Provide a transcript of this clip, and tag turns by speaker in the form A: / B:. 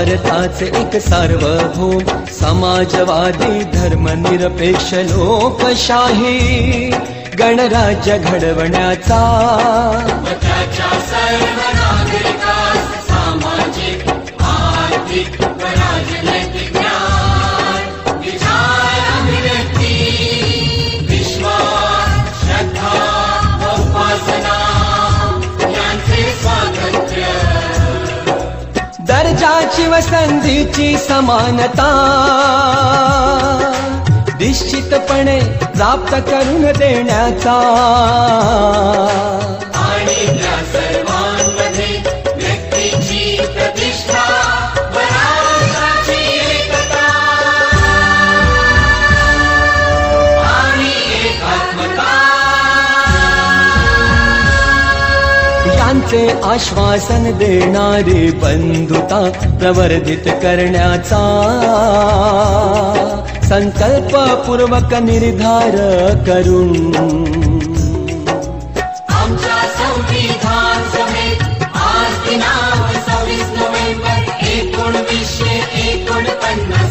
A: भारताचे एक सार्वभौम समाजवादी धर्मनिरपेक्ष लोकशाही गणराज्य घडवण्याचा
B: सर्व नागरिकास सामाजिक आर्थिक व राजनैतिक न्याय विचार अभिव्यक्ती विश्वास श्रद्धा व उपासना यांचे स्वातंत्र्य
A: दर्जाची व संधीची समानता निश्चितपणे प्राप्त करून देण्याचा
B: आणि त्या सर्वांमध्ये व्यक्तीची प्रतिष्ठा व राष्ट्राची एकता आणि एकात्मता
A: यांचे आश्वासन देणारी बंधुता प्रवर्धित करण्याचा संकल्पपूर्वक निर्धार करून
B: आमच्या संविधान सभेत आज दिनांक 26 नोव्हेंबर 1949